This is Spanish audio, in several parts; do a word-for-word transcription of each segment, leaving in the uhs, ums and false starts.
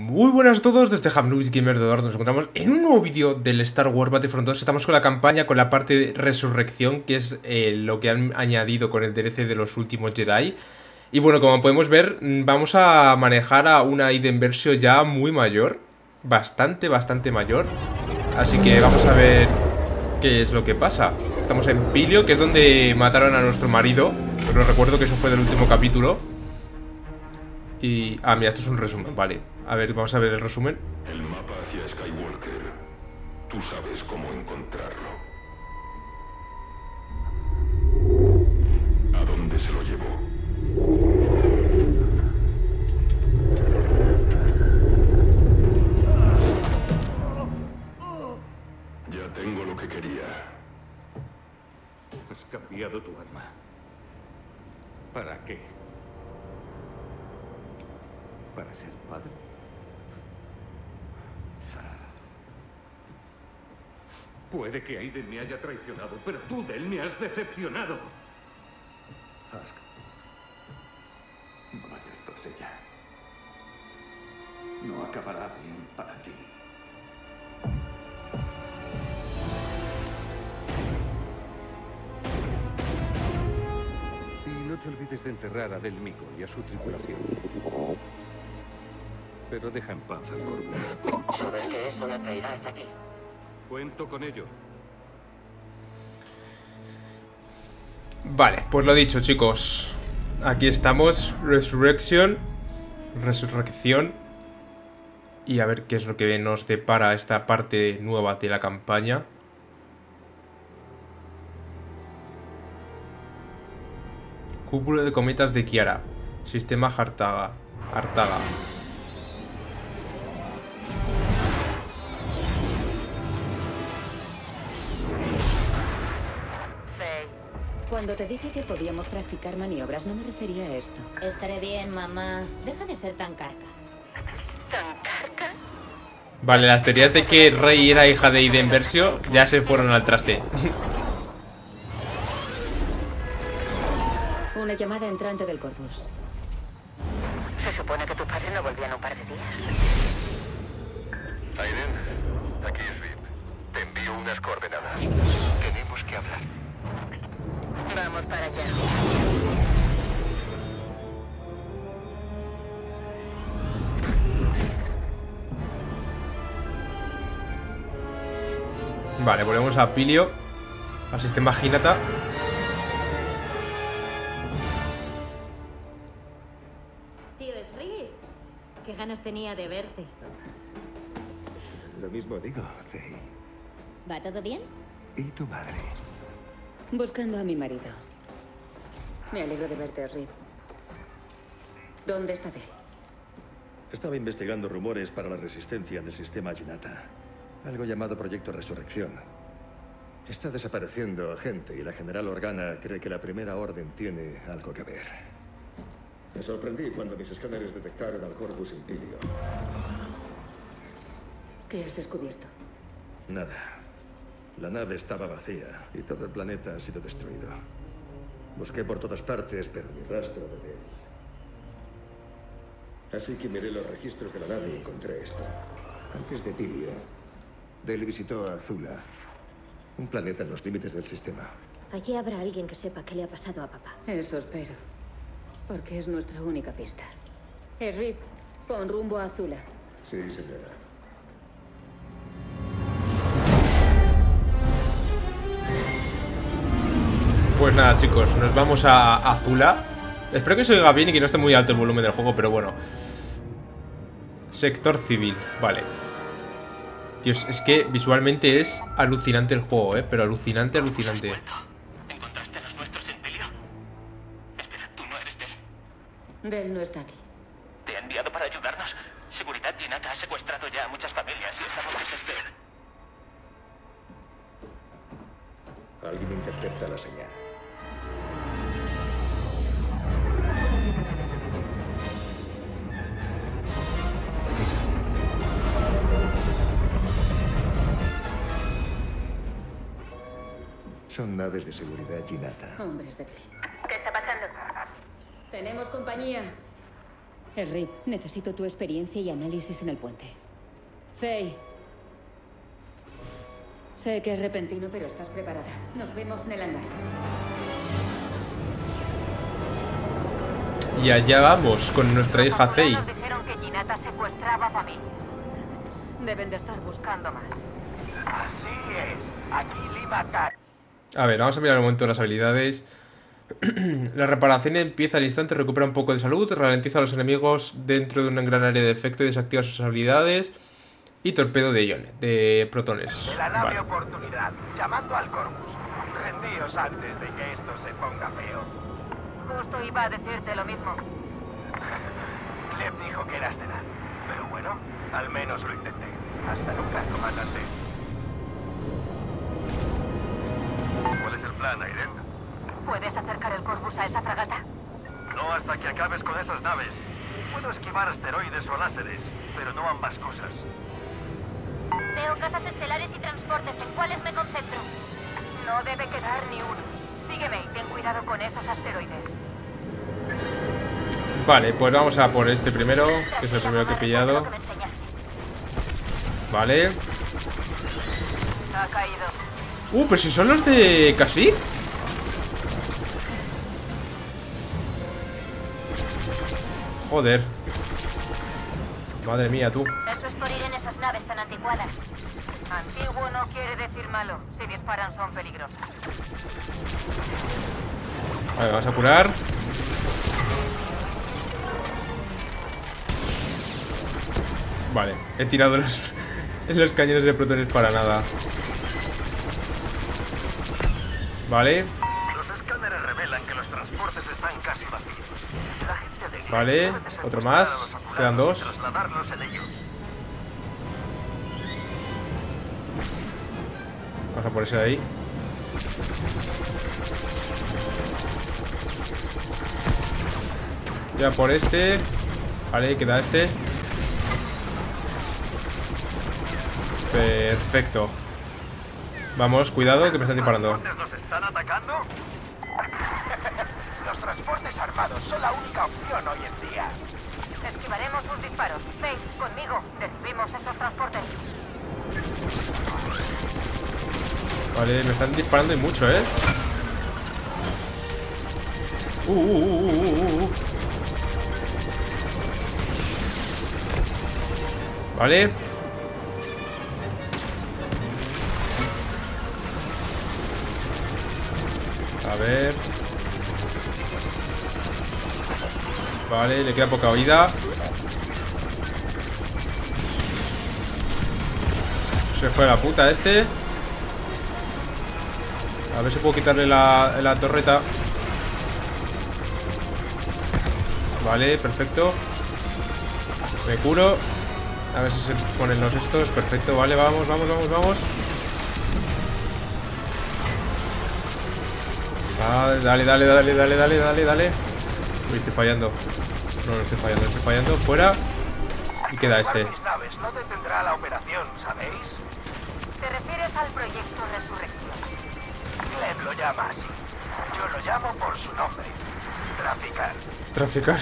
Muy buenas a todos, desde Hamluis Gamer de Dorado. Nos encontramos en un nuevo vídeo del Star Wars Battlefront dos. Estamos con la campaña, con la parte de resurrección, que es eh, lo que han añadido con el D L C de los últimos Jedi. Y bueno, como podemos ver, vamos a manejar a una Iden Versio ya muy mayor. Bastante, bastante mayor. Así que vamos a ver qué es lo que pasa. Estamos en Pilio, que es donde mataron a nuestro marido. Pero recuerdo que eso fue del último capítulo. Y... ah, mira, esto es un resumen, vale. A ver, vamos a ver el resumen. El mapa hacia Skywalker. Tú sabes cómo encontrarlo. ¿A dónde se lo llevó? Ya tengo lo que quería. Has cambiado tu arma. ¿Para qué? ¿Para ser padre? Puede que Aiden me haya traicionado, pero tú de él me has decepcionado. Ask, no vayas tras ella. No acabará bien para ti. Y no te olvides de enterrar a Del Mico y a su tripulación. Pero deja en paz al Corvus. Sabes que eso la traerá hasta aquí. Cuento con ello. Vale, pues lo dicho, chicos. Aquí estamos, Resurrection. Resurrección. Y a ver qué es lo que nos depara esta parte nueva de la campaña. Cúpula de cometas de Kiara. Sistema Artaga. Artaga. Cuando te dije que podíamos practicar maniobras, no me refería a esto. Estaré bien, mamá. Deja de ser tan carca. ¿Tan carca? Vale, las teorías de que Rey era hija de Iden Versio ya se fueron al traste. Una llamada entrante del Corvus. Se supone que tu padre no volvió en un par de días. Aiden, aquí es Rip. Te envío unas coordenadas. Tenemos que hablar. Vamos para allá. Vale, volvemos a Pilio. Al sistema Hinata. Tío, es Rick. Qué ganas tenía de verte. Lo mismo digo, Zey. ¿Va todo bien? ¿Y tu madre? Buscando a mi marido. Me alegro de verte, Rip. ¿Dónde está Del? Estaba investigando rumores para la resistencia del sistema Jinata. Algo llamado Proyecto Resurrección. Está desapareciendo gente y la general Organa cree que la Primera Orden tiene algo que ver. Me sorprendí cuando mis escáneres detectaron al Corvus in Pilio. ¿Qué has descubierto? Nada. La nave estaba vacía y todo el planeta ha sido destruido. Busqué por todas partes, pero ni rastro de Del. Así que miré los registros de la nave y encontré esto. Antes de Pilio, Del visitó a Azula, un planeta en los límites del sistema. Allí habrá alguien que sepa qué le ha pasado a papá. Eso espero. Porque es nuestra única pista. Eh, Rip, pon rumbo a Azula. Sí, señora. Pues nada, chicos, nos vamos a Azula. Espero que se oiga bien y que no esté muy alto el volumen del juego, pero bueno. Sector civil, vale. Dios, es que visualmente es alucinante el juego, eh. Pero alucinante, alucinante. ¿Encontraste a los nuestros en Pilio? Espera, tú no eres Del. Del no está aquí. ¿Te ha enviado para ayudarnos? Seguridad Jinata ha secuestrado ya a muchas familias y estamos desesperados. Alguien intercepta la señal. Son naves de seguridad Jinata. Hombres de Clip. ¿Qué está pasando? Tenemos compañía. Rip, necesito tu experiencia y análisis en el puente. Faye. Sé que es repentino, pero estás preparada. Nos vemos en el hangar. Y allá vamos, con nuestra hija Faye. Nos dijeron que Ginata secuestraba familias. Deben de estar buscando más. Así es. Aquí Lima Car. A ver, vamos a mirar un momento las habilidades. La reparación empieza al instante, recupera un poco de salud, ralentiza a los enemigos dentro de un gran área de efecto y desactiva sus habilidades. Y torpedo de iones, de protones. De la nave Vale. oportunidad, llamando al Corvus. Rendíos antes de que esto se ponga feo. Justo iba a decirte lo mismo. Cleb dijo que eras tenaz. Pero bueno, al menos lo intenté. Hasta nunca, comandante. ¿Cuál es el plan, Aiden? ¿Puedes acercar el Corvus a esa fragata? No hasta que acabes con esas naves. Puedo esquivar asteroides o láseres, pero no ambas cosas. Veo cazas estelares y transportes. ¿En cuáles me concentro? No debe quedar ni uno. Sígueme y ten cuidado con esos asteroides. Vale, pues vamos a por este primero, que es el primero que he pillado. Lo que me enseñaste. Vale. Ha caído. Uh, pero si son los de Kashyyyk. Joder. Madre mía, tú. Eso es por ir en esas naves tan anticuadas. Antiguo no quiere decir malo. Si disparan son peligrosos. Vale, vamos a curar. Vale, he tirado los, los cañones de protones para nada. Vale. Los escáneres revelan que los transportes están casi vacíos. La gente de Glen Vale, debe de otro secuestrar más. a los apurados Quedan dos. y trasladarlos en ellos. Vamos a por ese de ahí. Ya por este. Vale, queda este. Perfecto. Vamos, cuidado que me están disparando. ¿Los transportes nos están atacando? Los transportes armados son la única opción hoy en día. Esquivaremos sus disparos. Faye, conmigo. Derribemos esos transportes. Vale, me están disparando y mucho, ¿eh? Uh, uh, uh, uh, uh, uh. Vale. A ver. Vale, le queda poca vida. Se fue a la puta este. A ver si puedo quitarle la, la torreta. Vale, perfecto. Me curo. A ver si se ponen los estos. Perfecto, vale, vamos, vamos, vamos, vamos. Vale, dale, dale, dale, dale, dale, dale, dale. Uy, estoy fallando. No, no estoy fallando, estoy fallando. Fuera. Y queda este. Mis naves no detendrá la operación, ¿sabéis? ¿Te refieres al proyecto Resurrección? Cleb lo llama así. Yo lo llamo por su nombre. Traficar. Traficar.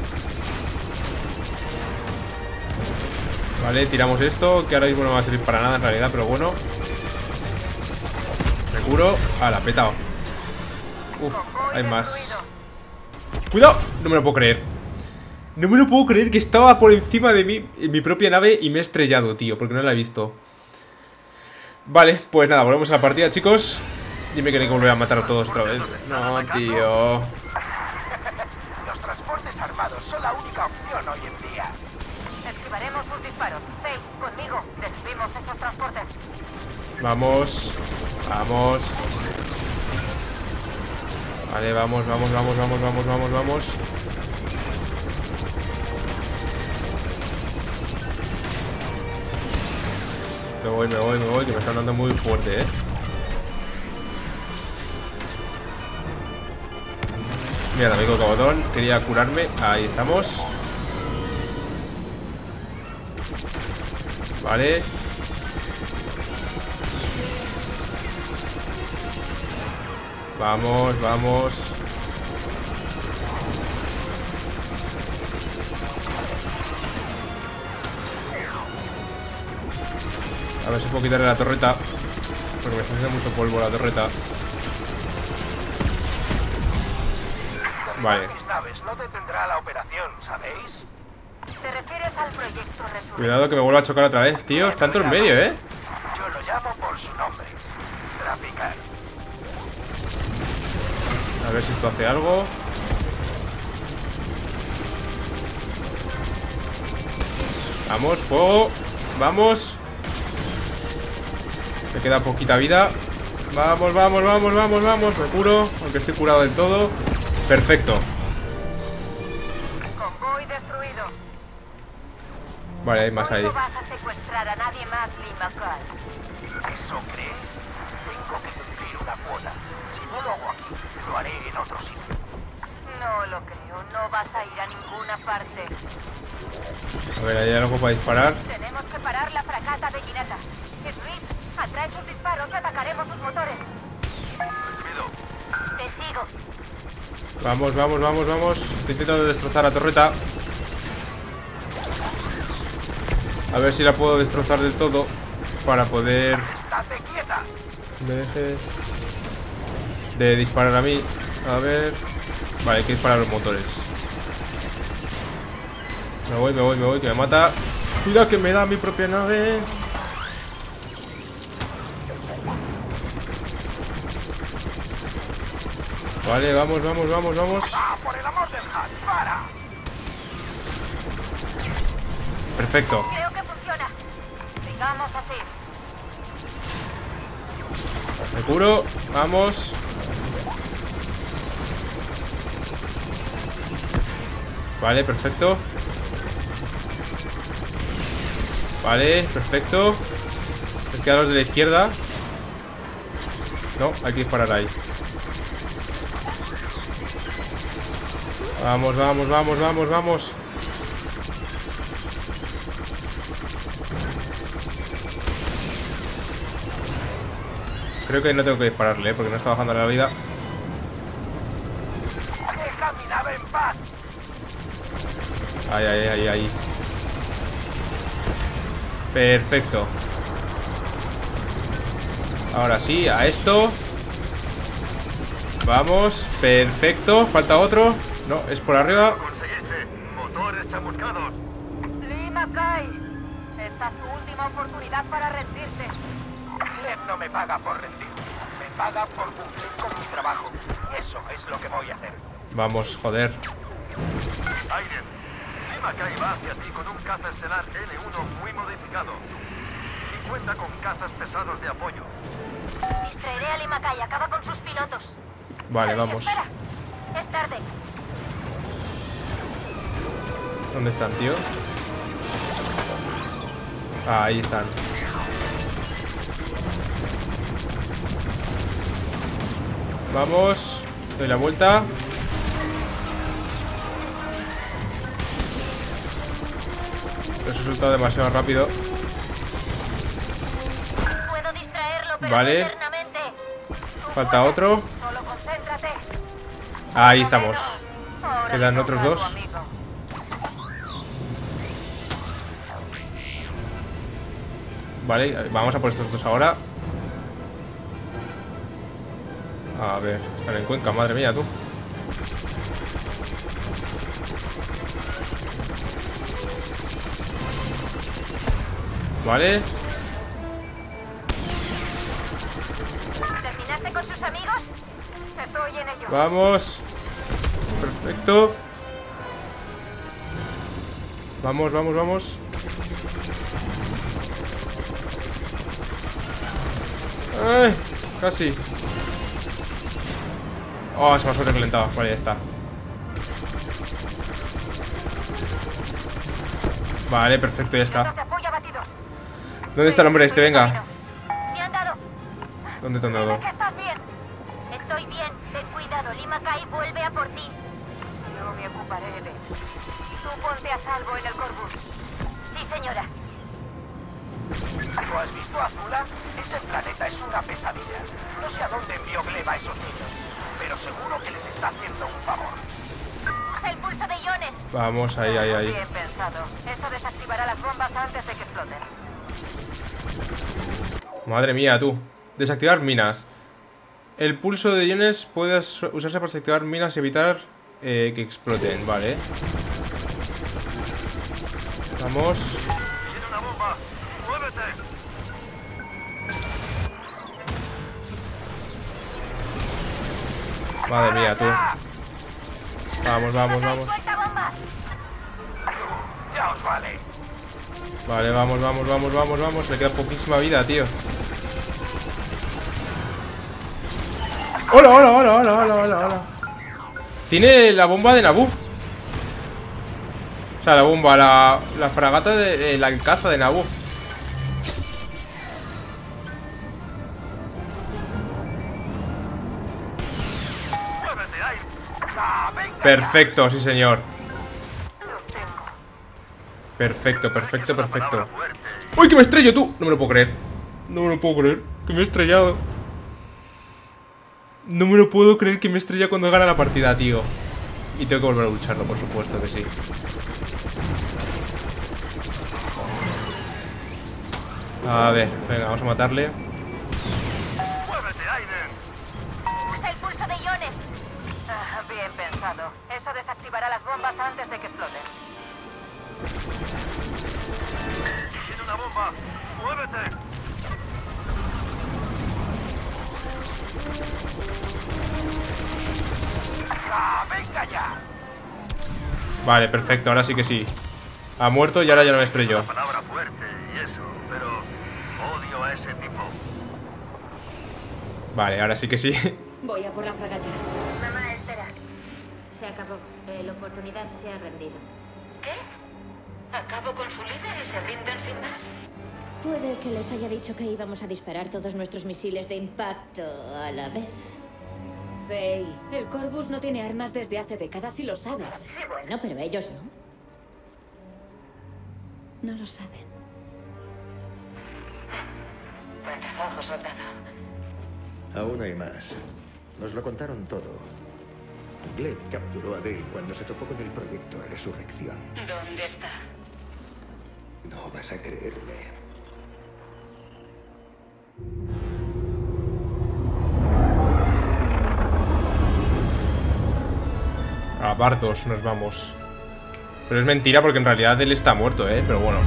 Vale, tiramos esto, que ahora mismo no va a servir para nada en realidad, pero bueno. Me curo. Ah, la petado. Uf, hay más. ¡Cuidado! No me lo puedo creer. No me lo puedo creer que estaba por encima de mí, en mi propia nave, y me he estrellado, tío, porque no la he visto. Vale, pues nada, volvemos a la partida, chicos. Dime que hay que volver a matar a todos otra vez. No, tío. Los transportes armados son la única opción hoy en día. Esquivaremos sus disparos. Faye, conmigo. Derribemos esos transportes. Vamos. Vamos. Vale, vamos, vamos, vamos, vamos, vamos, vamos, vamos. Me voy, me voy, me voy, que me están dando muy fuerte, eh. Mira, amigo Cabotón, quería curarme. Ahí estamos. Vale. Vamos, vamos. A ver si puedo quitarle la torreta, porque me está haciendo mucho polvo la torreta. Vale. Mis naves no detendrá la operación, ¿sabéis? ¿Te refieres al proyecto Resurrección? Cuidado que me vuelva a chocar otra vez, tío. Está en todo el medio, ¿eh? Yo lo llamo por su nombre. Traficar. A ver si esto hace algo. Vamos, fuego. Vamos. Me queda poquita vida. Vamos, vamos, vamos, vamos, vamos. Me curo, aunque estoy curado del todo. Perfecto. Convoy destruido. Vale, hay más Hoy ahí. no vas a secuestrar a nadie más, Lee McCall. ¿Eso crees? Tengo que cumplir una cuota. Si no lo hago aquí, lo haré en otro sitio. No lo creo, no vas a ir a ninguna parte. A ver, ¿hay algo para disparar? Tenemos que parar la fragata de Ginata. Smith, atrae sus disparos y atacaremos sus motores. Te sigo. Vamos, vamos, vamos, vamos. Estoy intentando destrozar la torreta. A ver si la puedo destrozar del todo para poder... ¡Estate quieta! Me deje de disparar a mí. A ver... Vale, hay que disparar a los motores. Me voy, me voy, me voy, que me mata. Cuidado que me da mi propia nave. Vale, vamos, vamos, vamos, vamos. ¡Ah, por el amor del Hat! ¡Para! Perfecto. Creo que funciona. Sigamos así. Me curo, vamos. Vale, perfecto. Vale, perfecto. Me quedan los de la izquierda. No, hay que disparar ahí. Vamos, vamos, vamos, vamos, vamos. Creo que no tengo que dispararle, ¿eh? Porque no está bajando la vida. ¡Deja mi nave en paz! Ahí, ahí, ahí, ahí. Perfecto. Ahora sí, a esto. Vamos, perfecto. Falta otro. No, es por arriba. Conseguiste. Motores chamuscados. Lee McCall, esta es tu última oportunidad para rendirte. Clef no me paga por rendir. Me paga por cumplir con mi trabajo. Y eso es lo que voy a hacer. Vamos, joder. Aiden. Lee McCall va hacia ti con un caza estelar N uno muy modificado. Y cuenta con cazas pesados de apoyo. Distraeré a Lee McCall, acaba con sus pilotos. Vale, Ey, vamos. Espera, es tarde. ¿Dónde están, tío? Ah, ahí están. Vamos. Doy la vuelta. Lo he soltado demasiado rápido. Puedo distraerlo, pero Vale. no eternamente. Tú Falta puedes. otro. Solo concéntrate. Ahí estamos. Ahora Quedan le otros toca a dos. tu amigo. Vale, vamos a por estos dos ahora. A ver, están en Cuenca, madre mía, tú. Vale. ¿Terminaste con sus amigos? Estoy en ello. Vamos. Perfecto. Vamos, vamos, vamos. Ay, casi. Oh, se me ha sobrecalentado. Vale, ya está. Vale, perfecto, ya está. Pilotos de apoyo abatidos. ¿Dónde está el hombre este? Venga. Me han dado. ¿Dónde te han dado? Dime que estás bien. Estoy bien. Ten cuidado. Lee McCall vuelve a por ti. Yo me ocuparé de él. Tú ponte a salvo en el Corvus. Sí, señora. ¿Lo has visto, Azula? Ese planeta es una pesadilla. No sé a dónde envió Gleb a esos niños, pero seguro que les está haciendo un favor. Usa el pulso de iones. Vamos, ahí, ahí, ahí. Bien pensado. Eso desactivará las bombas antes de que exploten. Madre mía, tú. Desactivar minas. El pulso de iones puede usarse para desactivar minas y evitar eh, que exploten, vale. Vamos. Tiene una bomba. ¡Muévete! Madre mía, tú. Vamos, vamos, vamos. ¡Suelta bomba! Ya os vale. Vale, vamos, vamos, vamos, vamos, vamos. Le queda poquísima vida, tío. Hola, hola, hola, hola, hola, hola, hola. Tiene la bomba de Naboo. O sea, la bomba, la, la fragata de, de la caza de Naboo. ¡Muévete, ahí! ¡Ah, venga! Perfecto, sí señor. Lo tengo. Perfecto, perfecto, perfecto. ¡Uy, que me estrello, tú! No me lo puedo creer. No me lo puedo creer. Que me he estrellado. No me lo puedo creer que me estrella cuando gana la partida, tío. Y tengo que volver a lucharlo, por supuesto que sí. A ver, venga, vamos a matarle. ¡Muévete, Aiden! Usa el pulso de iones. Ah, bien pensado. Eso desactivará las bombas antes de que exploten. ¡Tiene una bomba! ¡Muévete! ¡Ah, venga ya! Vale, perfecto, ahora sí que sí. Ha muerto y ahora ya no me estrello. Palabra fuerte y eso, pero odio a ese tipo. Vale, ahora sí que sí. Voy a por la fragata. Mamá, espera. Se acabó. Eh, la oportunidad se ha rendido. ¿Qué? ¿Acabo con su líder y se rinden sin más? Puede que les haya dicho que íbamos a disparar todos nuestros misiles de impacto a la vez. Faye, el Corvus no tiene armas desde hace décadas y lo sabes. Sí, bueno, pero ellos no. No lo saben. Buen trabajo, soldado. Aún hay más. Nos lo contaron todo. Gleb capturó a Dale cuando se topó con el proyecto Resurrección. ¿Dónde está? No vas a creerme. A Bardos nos vamos. Pero es mentira porque en realidad él está muerto, ¿eh? Pero bueno.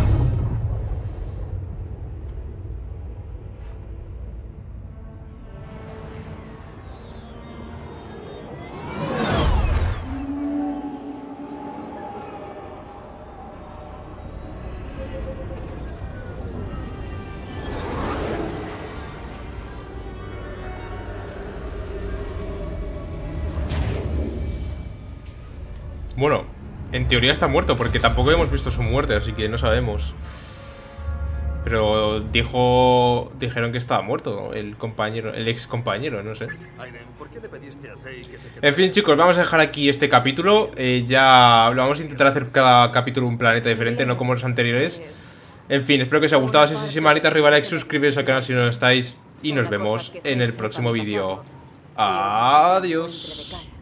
Bueno, en teoría está muerto, porque tampoco hemos visto su muerte, así que no sabemos. Pero dijo... Dijeron que estaba muerto el compañero, el ex compañero, no sé. Aiden, ¿por qué le pediste a Faye que se En fin, chicos, vamos a dejar aquí este capítulo. eh, Ya lo vamos a intentar hacer cada capítulo un planeta diferente, no como los anteriores. En fin, espero que os haya gustado. Si es así, manita arriba, like, suscribiros al canal si no lo estáis. Y nos vemos en el próximo vídeo. Adiós.